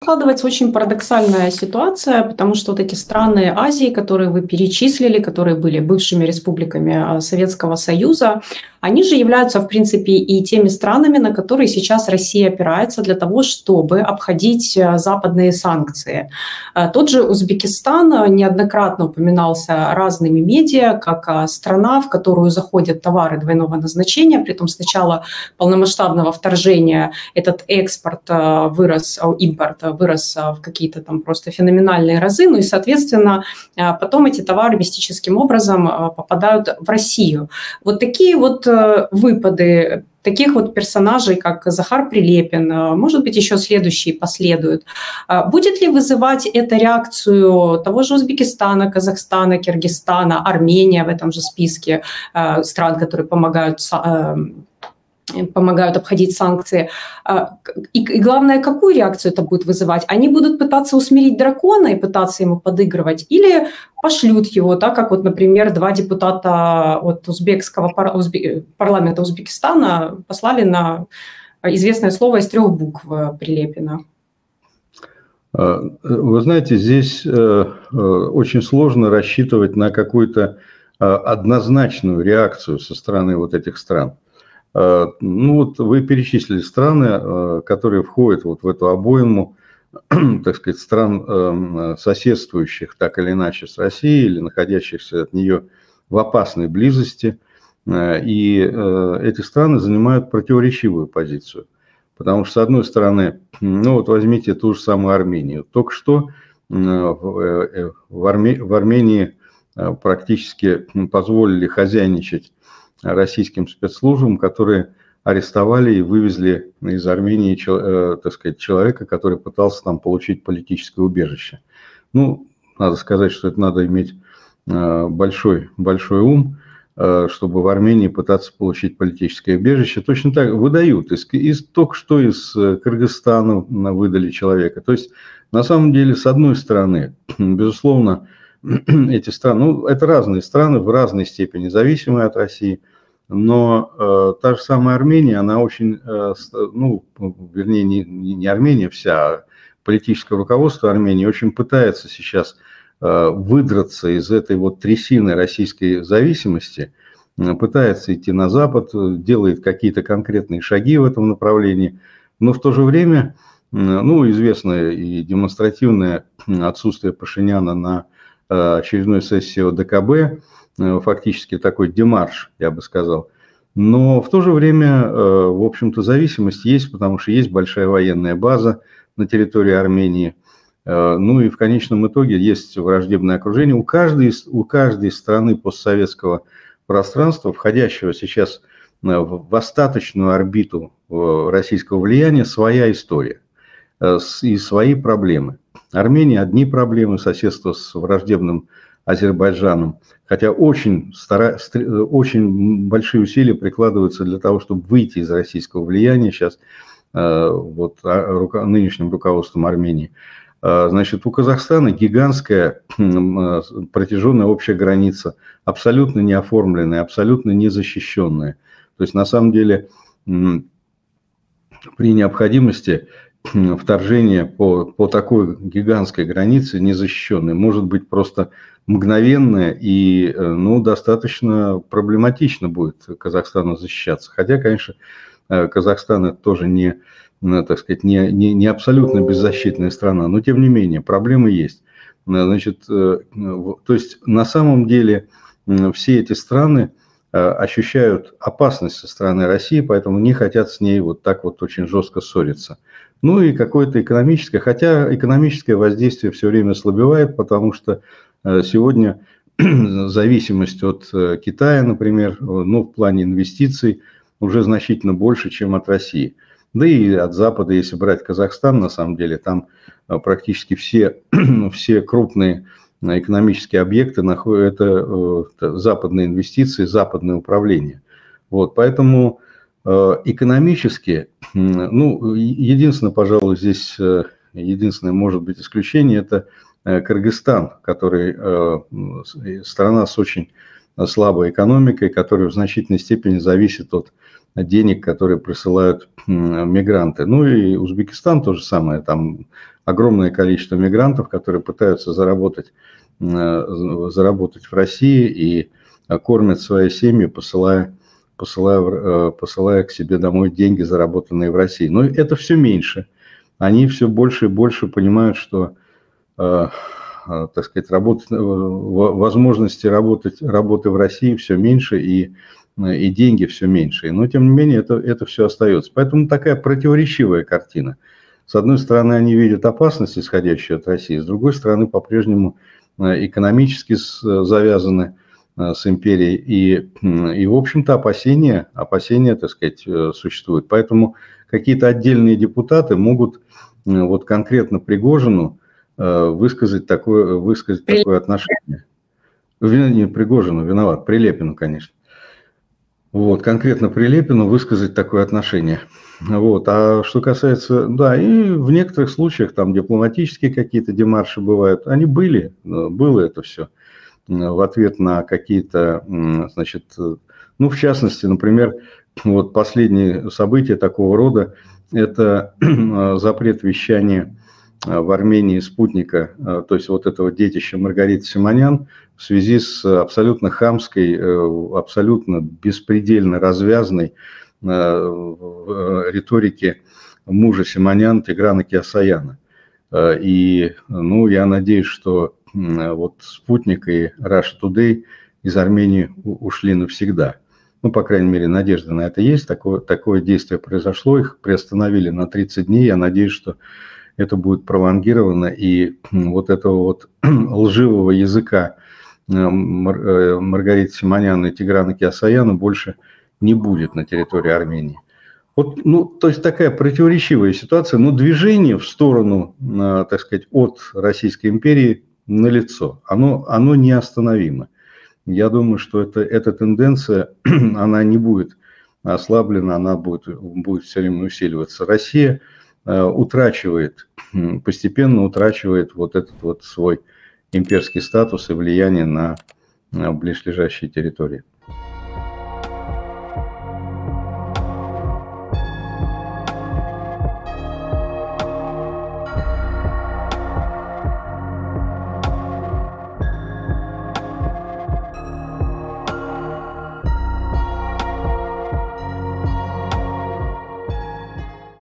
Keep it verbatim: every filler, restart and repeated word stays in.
Складывается очень парадоксальная ситуация, потому что вот эти страны Азии, которые вы перечислили, которые были бывшими республиками а, Советского Союза, они же являются, в принципе, и теми странами, на которые сейчас Россия опирается для того, чтобы обходить а, западные санкции. А, Тот же Узбекистан а, неоднократно упоминался разными медиа, как а, страна, в которую заходят товары двойного назначения, при том с начала полномасштабного вторжения этот экспорт а, вырос, а, импорт вырос в какие-то там просто феноменальные разы, ну и, соответственно, потом эти товары мистическим образом попадают в Россию. Вот такие вот выпады таких вот персонажей, как Захар Прилепин, может быть, еще следующие последуют. Будет ли вызывать это реакцию того же Узбекистана, Казахстана, Киргизстана, Армения в этом же списке стран, которые помогают помогают обходить санкции. И, и главное, какую реакцию это будет вызывать? Они будут пытаться усмирить дракона и пытаться ему подыгрывать, или пошлют его, так как, вот, например, два депутата от узбекского пар... Узбе... парламента Узбекистана послали на известное слово из трех букв Прилепина? Вы знаете, здесь очень сложно рассчитывать на какую-то однозначную реакцию со стороны вот этих стран. Ну вот вы перечислили страны, которые входят вот в эту обойму, так сказать, стран, соседствующих так или иначе с Россией или находящихся от нее в опасной близости. И эти страны занимают противоречивую позицию. Потому что, с одной стороны, ну вот возьмите ту же самую Армению. Только что в Армении практически позволили хозяйничать российским спецслужбам, которые арестовали и вывезли из Армении, так сказать, человека, который пытался там получить политическое убежище. Ну, надо сказать, что это надо иметь большой, большой ум, чтобы в Армении пытаться получить политическое убежище. Точно так выдают. Из, из, только что из Кыргызстана выдали человека. То есть, на самом деле, с одной стороны, безусловно, эти страны, ну, это разные страны, в разной степени зависимые от России, но э, та же самая Армения, она очень, э, ну, вернее, не, не Армения вся, а политическое руководство Армении очень пытается сейчас э, выдраться из этой вот трясины российской зависимости, э, пытается идти на Запад, делает какие-то конкретные шаги в этом направлении, но в то же время, э, ну, известное и демонстративное отсутствие Пашиняна на очередной сессии О Дэ Ка Бэ, фактически такой демарш, я бы сказал. Но в то же время, в общем-то, зависимость есть, потому что есть большая военная база на территории Армении. Ну и в конечном итоге есть враждебное окружение. У каждой, у каждой страны постсоветского пространства, входящего сейчас в остаточную орбиту российского влияния, своя история и свои проблемы. Армения одни проблемы, соседство с враждебным Азербайджаном, хотя очень, стара... очень большие усилия прикладываются для того, чтобы выйти из российского влияния сейчас вот, нынешним руководством Армении. Значит, у Казахстана гигантская протяженная общая граница, абсолютно не оформленная, абсолютно не защищенная. То есть, на самом деле, при необходимости вторжение по, по такой гигантской границе незащищенной может быть просто мгновенное и, ну, достаточно проблематично будет Казахстану защищаться. Хотя, конечно, Казахстан это тоже не, так сказать, не, не, не абсолютно беззащитная страна, но тем не менее проблемы есть. Значит, то есть на самом деле все эти страны ощущают опасность со стороны России, поэтому не хотят с ней вот так вот очень жестко ссориться. Ну и какое-то экономическое, хотя экономическое воздействие все время ослабевает, потому что сегодня зависимость от Китая, например, ну, в плане инвестиций уже значительно больше, чем от России. Да и от Запада, если брать Казахстан, на самом деле, там практически все, все крупные экономические объекты находят, это, это западные инвестиции, западное управление. Вот, поэтому экономически, ну, единственное, пожалуй, здесь, единственное, может быть, исключение, это Кыргызстан, который страна с очень слабой экономикой, которая в значительной степени зависит от денег, которые присылают мигранты. Ну и Узбекистан то же самое, там огромное количество мигрантов, которые пытаются заработать, заработать в России и кормят свои семьи, посылая, посылая, посылая к себе домой деньги, заработанные в России. Но это все меньше. Они все больше и больше понимают, что, так сказать, работать, возможности работать, работы в России все меньше и, и деньги все меньше. Но, тем не менее, это, это все остается. Поэтому такая противоречивая картина. С одной стороны, они видят опасность, исходящую от России, с другой стороны, по-прежнему экономически завязаны с империей. И, и в общем-то, опасения, опасения, так сказать, существуют. Поэтому какие-то отдельные депутаты могут вот конкретно Пригожину высказать такое, высказать такое отношение. Не Пригожину, виноват, Прилепину, конечно. Вот, конкретно Прилепину высказать такое отношение. Вот. А что касается, да, и в некоторых случаях там дипломатические какие-то демарши бывают, они были, было это все в ответ на какие-то, значит, ну, в частности, например, вот последние события такого рода, это запрет вещания в Армении спутника, то есть вот этого детища Маргариты Симонян, в связи с абсолютно хамской, абсолютно беспредельно развязной риторике мужа Симонян Тиграна Кеосаяна. И, ну, я надеюсь, что вот спутник и Russia Today из Армении ушли навсегда. Ну, по крайней мере, надежда на это есть. Такое, такое действие произошло, их приостановили на тридцать дней. Я надеюсь, что это будет пролонгировано, и вот этого вот лживого языка Маргариты Симонян и Тиграна Кеосаяна больше не будет на территории Армении. Вот, ну, то есть такая противоречивая ситуация, но движение в сторону, так сказать, от Российской империи налицо. Оно, оно неостановимо. Я думаю, что это, эта тенденция, она не будет ослаблена, она будет, будет все время усиливаться. Россия э, утрачивает, постепенно утрачивает вот этот вот свой имперский статус и влияние на, на близлежащие территории.